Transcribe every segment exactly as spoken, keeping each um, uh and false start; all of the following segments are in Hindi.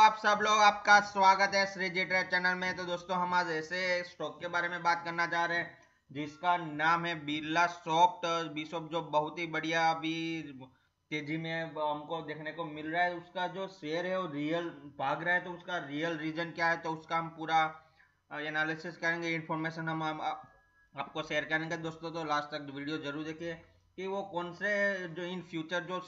आप सब लोग, आपका स्वागत है श्रीजी ट्रेड चैनल में। तो दोस्तों हम आज ऐसे स्टॉक के बारे में बात करना चाह रहे हैं जिसका नाम है बिरला सॉफ्ट बिशॉप, जो बहुत ही बढ़िया अभी तेजी में हमको देखने को मिल रहा है। उसका जो शेयर है वो रियल भाग रहा है, तो उसका रियल रीजन क्या है, तो उसका हम पूरा एनालिसिस करेंगे, इन्फॉर्मेशन हम, हम आपको शेयर करेंगे दोस्तों। तो लास्ट तक वीडियो जरूर देखिए कि वो कौन से जो इन फ्यूचर जो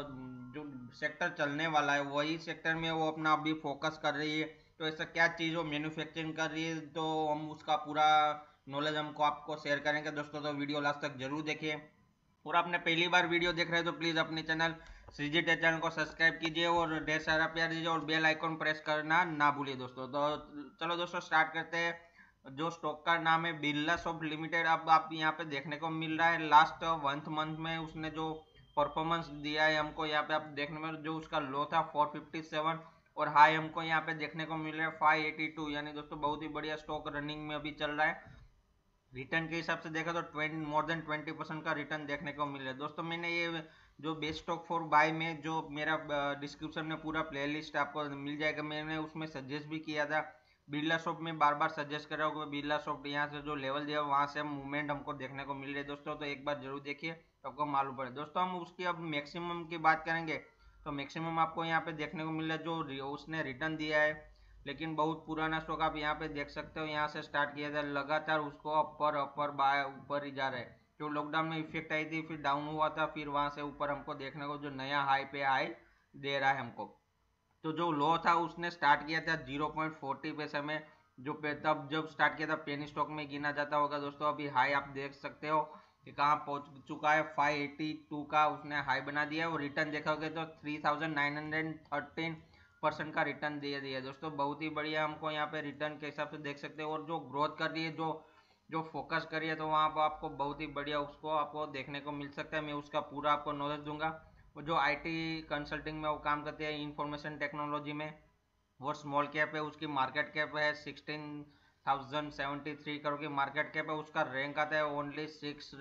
जो सेक्टर चलने वाला है वही सेक्टर में वो अपना अभी फोकस कर रही है। तो ऐसा क्या चीज़ वो मैन्युफैक्चरिंग कर रही है, तो हम उसका पूरा नॉलेज हमको आपको शेयर करेंगे दोस्तों। तो वीडियो लास्ट तक जरूर देखिए। और आपने पहली बार वीडियो देख रहे हैं तो प्लीज़ अपने चैनल श्रीजी टेक चैनल को सब्सक्राइब कीजिए और ढेर सारा प्यार दीजिए और बेल आइकॉन प्रेस करना ना भूलिए दोस्तों। तो चलो दोस्तों स्टार्ट करते हैं। जो स्टॉक का नाम है बिरला सॉफ्ट लिमिटेड। अब आप यहाँ पे देखने को मिल रहा है लास्ट वन मंथ में उसने जो परफॉर्मेंस दिया है हमको यहाँ पे आप देखने में, जो उसका लो था फोर फिफ्टी सेवन और हाई हमको यहाँ पे देखने को मिल रहा है फाइव एटी टू। यानी दोस्तों बहुत ही बढ़िया स्टॉक रनिंग में अभी चल रहा है। रिटर्न के हिसाब से देखा तो twenty more than twenty percent का रिटर्न देखने को मिल रहा है दोस्तों। मैंने ये जो बेस्ट स्टॉक फॉर बाय में जो मेरा डिस्क्रिप्शन में पूरा प्लेलिस्ट आपको मिल जाएगा, मैंने उसमें सजेस्ट भी किया था। बिरला सॉफ्ट में बार बार सजेस्ट कर रहा हूँ कि बिरला सॉफ्ट यहाँ से जो लेवल दिया वहाँ से मूवमेंट हमको देखने को मिल रही है दोस्तों। तो एक बार जरूर देखिए तो आपको मालूम पड़े दोस्तों। हम उसकी अब मैक्सिमम की बात करेंगे तो मैक्सिमम आपको यहाँ पे देखने को मिल रहा है जो उसने रिटर्न दिया है, लेकिन बहुत पुराना स्टॉक आप यहाँ पे देख सकते हो। यहाँ से स्टार्ट किया था लगातार उसको अपर अपर बाय ऊपर ही जा रहा है। जो लॉकडाउन में इफेक्ट आई थी फिर डाउन हुआ था, फिर वहां से ऊपर हमको देखने को जो नया हाई पे हाई दे रहा है हमको। तो जो लो था उसने स्टार्ट किया था जीरो पॉइंट फोर्टी पैसे में, जो तब जब स्टार्ट किया था पेनी स्टॉक में गिना जाता होगा दोस्तों। अभी हाई आप देख सकते हो कि कहाँ पहुंच चुका है, फाइव एटी टू का उसने हाई बना दिया है। और रिटर्न देखोगे तो three thousand nine hundred thirteen percent का रिटर्न दे दिया है दोस्तों। बहुत ही बढ़िया हमको यहाँ पे रिटर्न के हिसाब से देख सकते हो। और जो ग्रोथ कर रही है, जो जो फोकस करिए, तो वहाँ पर आपको बहुत ही बढ़िया उसको आपको देखने को मिल सकता है। मैं उसका पूरा आपको नॉलेज दूंगा। वो जो आईटी कंसल्टिंग में वो काम करते हैं इंफॉर्मेशन टेक्नोलॉजी में, वो स्मॉल कैप है, उसकी मार्केट कैप है sixteen thousand seventy three crore की मार्केट कैप है। उसका रैंक आता है only six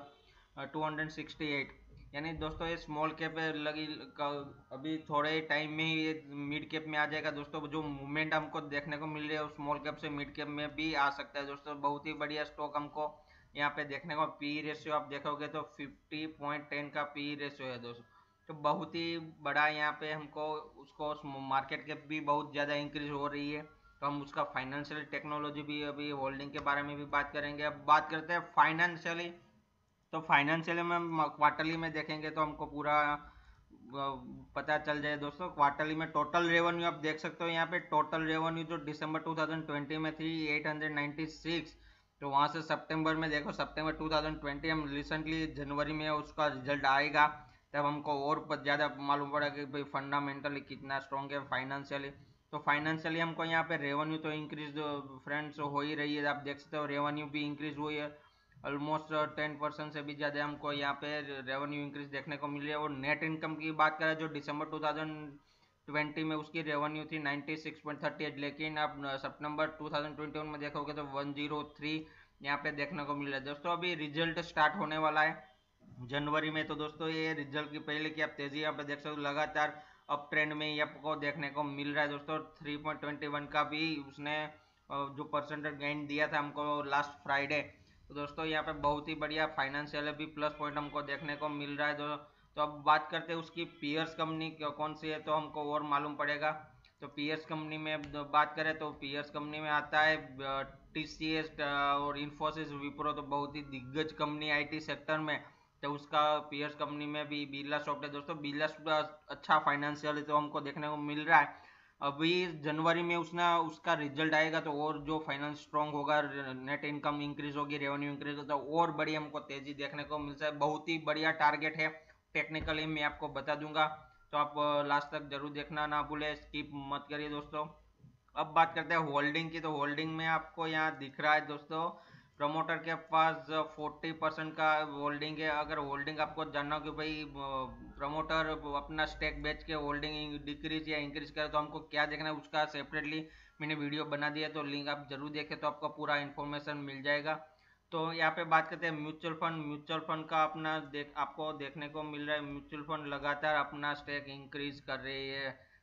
two hundred sixty eight. यानी दोस्तों ये स्मॉल कैप लगी, अभी थोड़े टाइम में ही ये मिड कैप में आ जाएगा दोस्तों। जो मूवमेंट हमको देखने को मिल रही है स्मॉल कैप से मिड कैप में भी आ सकता है दोस्तों। बहुत ही बढ़िया स्टॉक हमको यहाँ पे देखने को, पी रेशियो आप देखोगे तो फिफ्टी पॉइंट टेन का पी रेशियो है दोस्तों। तो बहुत ही बड़ा यहाँ पे हमको उसको मार्केट कैप भी बहुत ज़्यादा इंक्रीज हो रही है। तो हम उसका फाइनेंशियल टेक्नोलॉजी भी अभी होल्डिंग के बारे में भी बात करेंगे। अब बात करते हैं फाइनेंशियली। तो फाइनेंशियली में हम क्वार्टरली में देखेंगे तो हमको पूरा पता चल जाए दोस्तों। क्वार्टरली में टोटल रेवेन्यू आप देख सकते हो यहाँ पे। टोटल रेवेन्यू जो दिसंबर टू थाउजेंड ट्वेंटी में थी एट हंड्रेड नाइन्टी सिक्स, तो वहाँ से सितंबर में देखो, सितंबर टू थाउजेंड ट्वेंटी हम रिसेंटली जनवरी में उसका रिजल्ट आएगा तब हमको और ज़्यादा मालूम पड़ा कि भाई फंडामेंटली कितना स्ट्रॉन्ग है फाइनेंशियली। तो फाइनेंशियली हमको यहाँ पे रेवेन्यू तो इंक्रीज फ्रेंड्स हो ही रही है, आप देख सकते हो रेवेन्यू भी इंक्रीज हुई है ऑलमोस्ट टेन परसेंट से भी ज़्यादा हमको यहाँ पे रेवेन्यू इंक्रीज देखने को मिल रही है। और नेट इनकम की बात करें जो दिसंबर टू थाउजेंड ट्वेंटी में उसकी रेवेन्यू थी ninety six point thirty eight, लेकिन अब सितंबर टू थाउजेंड ट्वेंटी वन में देखोगे तो वन जीरो थ्री यहाँ पे देखने को मिल रहा है दोस्तों। अभी रिजल्ट स्टार्ट होने वाला है जनवरी में, तो दोस्तों ये रिजल्ट की पहले की आप तेजी यहाँ पे देख सकते हो, लगातार अप ट्रेंड में ही आपको देखने को मिल रहा है दोस्तों। थ्री पॉइंट ट्वेंटी वन का भी उसने जो परसेंटेज गेन दिया था हमको लास्ट फ्राइडे। तो दोस्तों यहाँ पे बहुत ही बढ़िया फाइनेंशियल भी प्लस पॉइंट हमको देखने को मिल रहा है। तो, तो अब बात करते हैं उसकी पीयर्स कंपनी कौन सी है, तो हमको और मालूम पड़ेगा। तो पीयर्स कंपनी में बात करें तो पीयर्स कंपनी में आता है टीसीएस और इन्फोसिस विप्रो, तो बहुत ही दिग्गज कंपनी आईटी सेक्टर में। तो उसका पीयर्स कंपनी में भी बिरला सॉफ्ट है दोस्तों। बिरला सॉफ्ट अच्छा फाइनेंशियल तो हमको देखने को मिल रहा है। अभी जनवरी में उसना उसका रिजल्ट आएगा तो और जो फाइनेंस स्ट्रॉन्ग होगा, नेट इनकम इंक्रीज होगी, रेवेन्यू इंक्रीज होगा, तो और बढ़िया हमको तेजी देखने को मिल सकता है। बहुत ही बढ़िया टारगेट है, टेक्निकली मैं आपको बता दूंगा। तो आप लास्ट तक जरूर देखना ना भूले, स्किप मत करिए दोस्तों। अब बात करते हैं होल्डिंग की। तो होल्डिंग में आपको यहाँ दिख रहा है दोस्तों प्रमोटर के पास फोर्टी परसेंट का होल्डिंग है। अगर होल्डिंग आपको जानना हो कि भाई प्रमोटर अपना स्टेक बेच के होल्डिंग डिक्रीज या इंक्रीज करे तो हमको क्या देखना है, उसका सेपरेटली मैंने वीडियो बना दिया, तो लिंक आप जरूर देखें तो आपको पूरा इन्फॉर्मेशन मिल जाएगा। तो यहाँ पे बात करते हैं म्यूचुअल फंड। म्यूचुअल फंड का अपना देख आपको देखने को मिल रहा है, म्यूचुअल फंड लगातार अपना स्टेक इंक्रीज कर रही है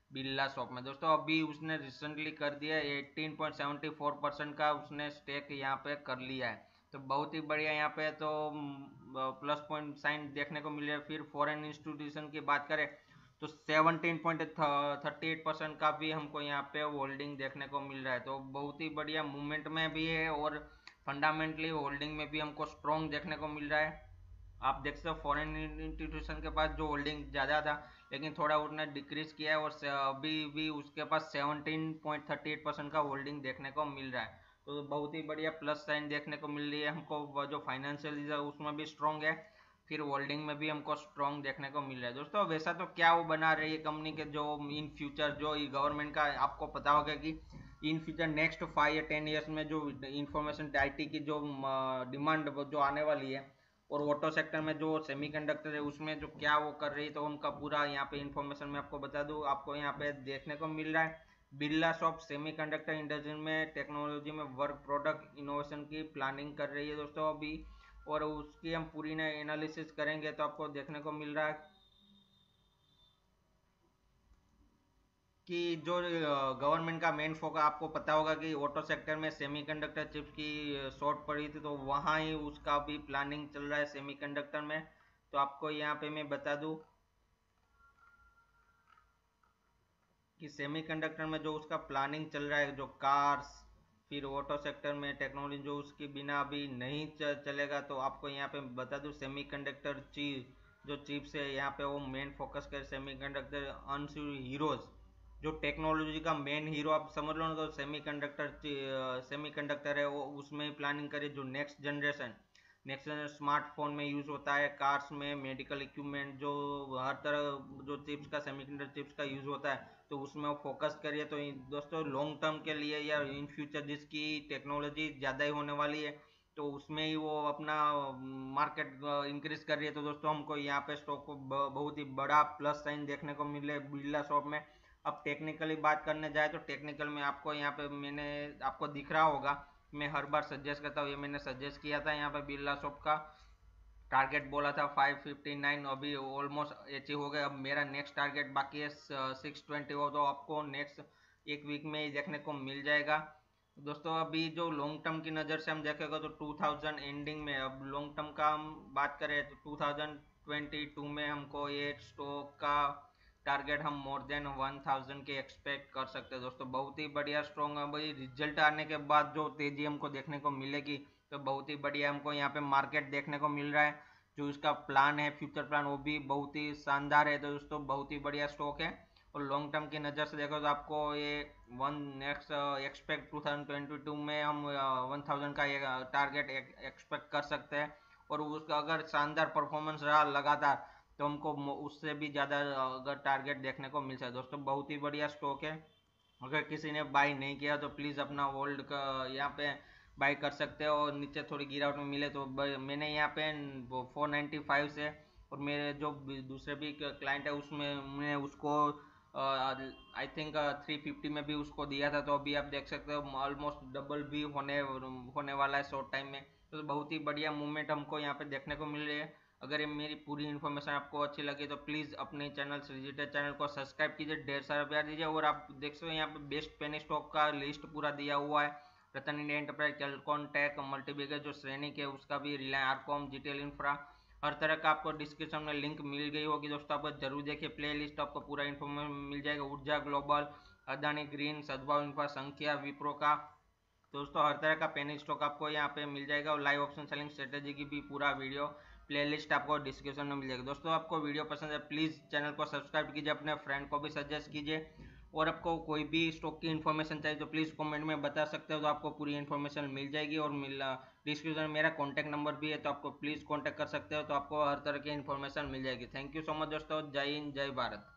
बिरला शॉप में। दोस्तों अभी उसने रिसेंटली कर दिया eighteen point seven four percent का उसने स्टेक यहाँ पे कर लिया है, तो बहुत ही बढ़िया यहाँ पे तो प्लस पॉइंट साइन देखने को मिल रहा है। फिर फॉरेन इंस्टीट्यूशन की बात करें तो seventeen point thirty eight percent का भी हमको यहाँ पे होल्डिंग देखने को मिल रहा है, तो बहुत ही बढ़िया मूवमेंट में भी है और फंडामेंटली होल्डिंग में भी हमको स्ट्रॉन्ग देखने को मिल रहा है। आप देख सकते हो फॉरेन इंस्टीट्यूशन के पास जो होल्डिंग ज़्यादा था लेकिन थोड़ा उसने डिक्रीज किया है, और अभी भी उसके पास seventeen point thirty eight percent का होल्डिंग देखने को मिल रहा है, तो बहुत ही बढ़िया प्लस साइन देखने को मिल रही है हमको। जो फाइनेंशियल उसमें भी स्ट्रॉन्ग है, फिर होल्डिंग में भी हमको स्ट्रॉन्ग देखने को मिल रहा है। दोस्तों वैसा तो क्या वो बना रही है कंपनी के जो इन फ्यूचर जो गवर्नमेंट का आपको पता होगा कि इन फ्यूचर नेक्स्ट फाइव या टेन ईयर्स में जो इंफॉर्मेशन आईटी की जो डिमांड जो आने वाली है, और ऑटो सेक्टर में जो सेमीकंडक्टर है उसमें जो क्या वो कर रही है, तो उनका पूरा यहाँ पे इंफॉर्मेशन मैं आपको बता दूं। आपको यहाँ पे देखने को मिल रहा है बिरला शॉप सेमीकंडक्टर इंडस्ट्री में टेक्नोलॉजी में वर्क प्रोडक्ट इनोवेशन की प्लानिंग कर रही है दोस्तों अभी, और उसकी हम पूरी ना एनालिसिस करेंगे तो आपको देखने को मिल रहा है कि जो गवर्नमेंट का मेन फोकस आपको पता होगा कि ऑटो सेक्टर में सेमीकंडक्टर चिप्स की शॉर्ट पड़ी थी, तो वहाँ ही उसका भी प्लानिंग चल रहा है सेमीकंडक्टर में। तो आपको यहाँ पे मैं बता दूं कि सेमीकंडक्टर में जो उसका प्लानिंग चल रहा है, जो कार्स फिर ऑटो सेक्टर में टेक्नोलॉजी जो उसकी बिना अभी नहीं चलेगा, तो आपको यहाँ पे बता दूं सेमीकंडक्टर चिप जो चिप्स है यहाँ पे वो मेन फोकस कर सेमीकंडक्टर अनसिक्योर हीरोज जो टेक्नोलॉजी का मेन हीरो आप समझ लो ना, तो सेमीकंडक्टर सेमीकंडक्टर है वो उसमें प्लानिंग करे जो next generation next generation smartphone में यूज होता है, कार्स में, मेडिकल इक्विपमेंट जो हर तरह जो चिप्स का सेमीकंडक्टर चिप्स का यूज होता है, तो उसमें वो फोकस करिए। तो दोस्तों लॉन्ग टर्म के लिए या इन फ्यूचर जिसकी टेक्नोलॉजी ज़्यादा ही होने वाली है तो उसमें ही वो अपना मार्केट इंक्रीज कर रही है, तो दोस्तों हमको यहाँ पे स्टॉक को बहुत ही बड़ा प्लस साइन देखने को मिले बिरला शॉप में। अब टेक्निकली बात करने जाए तो टेक्निकल में आपको यहाँ पे मैंने आपको दिख रहा होगा, मैं हर बार सजेस्ट करता हूँ, ये मैंने सजेस्ट किया था यहाँ पे बिरला शॉप का टारगेट बोला था फाइव फिफ्टी नाइन, अभी ऑलमोस्ट अचीव हो गया। अब मेरा नेक्स्ट टारगेट बाकी है सिक्स ट्वेंटी हो, तो आपको नेक्स्ट एक वीक में ही देखने को मिल जाएगा। दोस्तों अभी जो लॉन्ग टर्म की नज़र से हम देखेगा तो टू थाउजेंड एंडिंग में, अब लॉन्ग टर्म का हम बात करें तो टू थाउजेंड ट्वेंटी टू में हमको ये स्टॉक का टारगेट हम मोर देन वन थाउजेंड के एक्सपेक्ट कर सकते हैं। दोस्तों बहुत ही बढ़िया स्ट्रॉन्ग है भाई, रिजल्ट आने के बाद जो तेजी हमको देखने को मिलेगी तो बहुत ही बढ़िया हमको यहाँ पे मार्केट देखने को मिल रहा है। जो इसका प्लान है फ्यूचर प्लान वो भी बहुत ही शानदार है, तो दोस्तों बहुत ही बढ़िया स्टॉक है। और लॉन्ग टर्म की नज़र से देखो तो आपको ये one next expect two thousand twenty two में हम वन थाउजेंड का ये टारगेट एक्सपेक्ट कर सकते हैं, और उसका अगर शानदार परफॉर्मेंस रहा लगातार तो हमको उससे भी ज़्यादा अगर टारगेट देखने को मिल सकता है। दोस्तों बहुत ही बढ़िया स्टॉक है, अगर किसी ने बाई नहीं किया तो प्लीज़ अपना होल्ड का यहाँ पे बाई कर सकते हो, और नीचे थोड़ी गिरावट में मिले तो मैंने यहाँ पे फोर नाइन्टी फाइव से, और मेरे जो दूसरे भी क्लाइंट है उसमें मैंने उसको आई थिंक थ्री फिफ्टी में भी उसको दिया था, तो अभी आप देख सकते हो ऑलमोस्ट डबल भी होने होने वाला है शॉर्ट टाइम में, तो बहुत ही बढ़िया मूवमेंट हमको यहाँ पे देखने को मिल रही है। अगर ये मेरी पूरी इन्फॉर्मेशन आपको अच्छी लगी तो प्लीज़ अपने चैनल श्रीजीटेक चैनल को सब्सक्राइब कीजिए, ढेर सारा प्यार दीजिए। और आप देख सकते हो यहाँ पे बेस्ट पेनी स्टॉक का लिस्ट पूरा दिया हुआ है, रतन इंडिया एंटरप्राइज, टेलकॉन टेक, मल्टीबिगर जो श्रेणी के उसका भी, रिलायंस आरकॉम, जीटीएल इंफ्रा, हर तरह का आपको डिस्क्रिप्शन में लिंक मिल गई होगी दोस्तों, आपको जरूर देखिए प्ले लिस्ट, आपको पूरा इन्फॉर्मेशन मिल जाएगा। Urja global, Adani green, Sadbhav infra, संख्या, विप्रो का, दोस्तों हर तरह का पेनी स्टॉक आपको यहाँ पे मिल जाएगा, और लाइव ऑप्शन सेलिंग स्ट्रेटेजी की भी पूरा वीडियो प्लेलिस्ट आपको डिस्क्रिप्शन में मिल जाएगा। दोस्तों आपको वीडियो पसंद है प्लीज़ चैनल को सब्सक्राइब कीजिए, अपने फ्रेंड को भी सजेस्ट कीजिए, और आपको कोई भी स्टॉक की इन्फॉर्मेशन चाहिए तो प्लीज़ कमेंट में बता सकते हो, तो आपको पूरी इन्फॉर्मेशन मिल जाएगी। और मिल डिस्क्रिप्शन में मेरा कॉन्टैक्ट नंबर भी है, तो आपको प्लीज़ कॉन्टैक्ट कर सकते हो, तो आपको हर तरह की इन्फॉर्मेशन मिल जाएगी। थैंक यू सो मच दोस्तों, जय हिंद जय भारत।